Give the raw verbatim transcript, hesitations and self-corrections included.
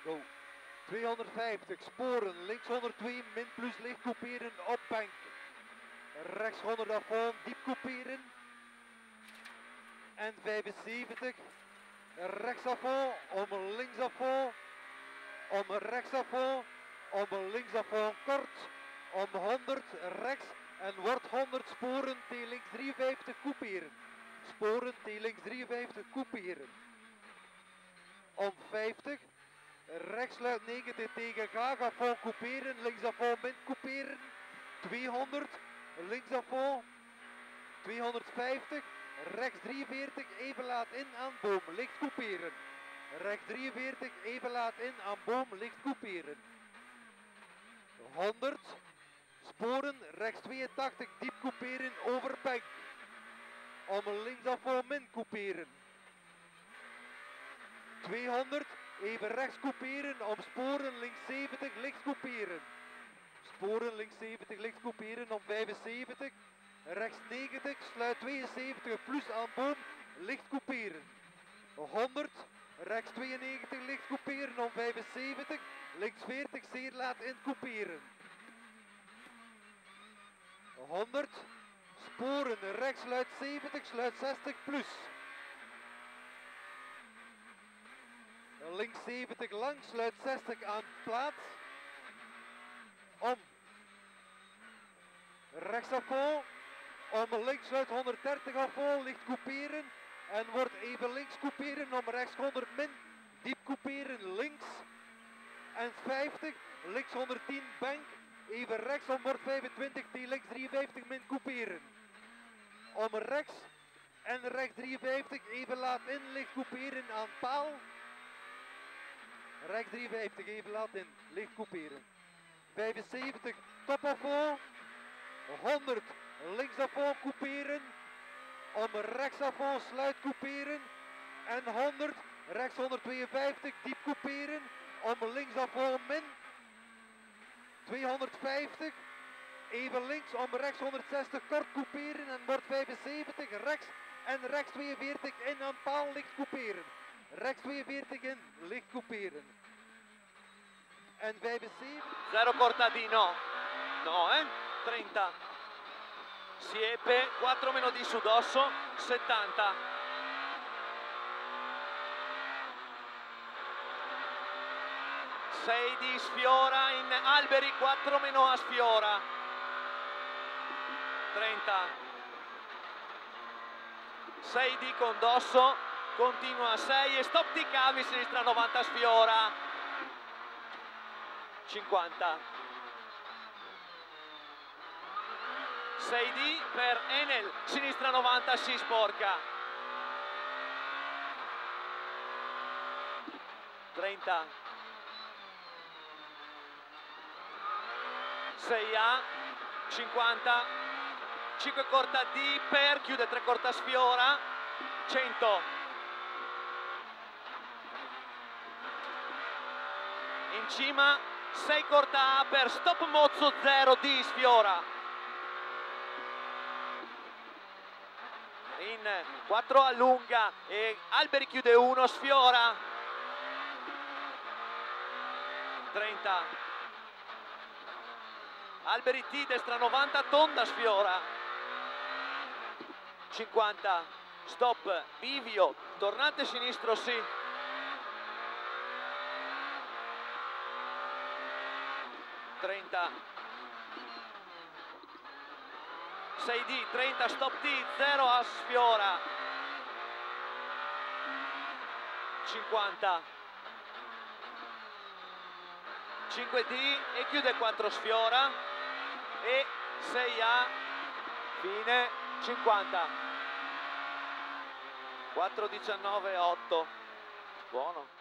Go. tweehonderdvijftig, sporen, links honderdtwee, min plus licht couperen op bank. Rechts honderd afval, diep couperen. En vijfenzeventig, rechts afval, om links afval, om rechts afval, om links afval kort, om honderd rechts en wordt honderd sporen, T links drieënvijftig couperen. Sporen, T links drieënvijftig couperen. Om vijftig, rechts sluit negentig tegen Gaag, afval couperen, links afval min couperen, tweehonderd, links afval, tweehonderdvijftig, rechts drieënveertig, even laat in aan boom, licht couperen. Rechts drieënveertig, even laat in aan boom, licht couperen. honderd, sporen, rechts tweeëntachtig, diep couperen, over bank. Om links afval min couperen. tweehonderd, even rechts couperen, om sporen links zeventig, licht couperen. Sporen links zeventig, licht couperen, om vijfenzeventig, rechts negentig, sluit tweeënzeventig, plus aan boom, licht couperen. honderd, rechts tweeënnegentig, licht couperen, om vijfenzeventig, links veertig, zeer laat in couperen. honderd, sporen, rechts sluit zeventig, sluit zestig, plus. Links zeventig lang, sluit zestig aan plaats. Om. Rechts afval. Om links sluit honderddertig afval, licht couperen. En wordt even links couperen, om rechts honderd min. Diep couperen, links. En vijftig, links honderdtien bank. Even rechts, om wordt vijfentwintig, T links drieënvijftig min couperen. Om rechts. En rechts drieënvijftig, even laat in, licht couperen aan paal. Rechts drieënvijftig, even laat in, licht couperen. vijfenzeventig, top afval. honderd, links afval couperen. Om rechts afval sluit couperen. En honderd, rechts honderdtweeënvijftig, diep couperen. Om links afval min. tweehonderdvijftig, even links, om rechts honderdzestig, kort couperen. En wordt vijfenzeventig, rechts. En rechts tweeënveertig in aan paal, licht couperen. Rechts tweeënveertig in, licht couperen. En vijfenzeventig. Zero cortadino. No, eh? trenta. Siepe, quattro meno di sudosso, settanta. sei di sfiora in alberi, quattro meno a sfiora. trenta. sei di condosso, continua a sei e stop di cavi, sinistra novanta sfiora. cinquanta. sei di per Enel, sinistra novanta, si sporca. trenta. sei A, cinquanta, cinque corta D per, chiude tre corta sfiora, cento. In cima, sei corta A per, stop mozzo zero D sfiora. In quattro allunga e alberi chiude uno, sfiora. trenta. Alberi T, destra novanta, tonda sfiora. cinquanta. Stop, bivio, tornante sinistro sì. trenta. sei D, trenta, stop T, zero a sfiora. cinquanta. cinque D e chiude quattro sfiora. E sei A, fine, cinquanta. quattro diciannove otto. Buono.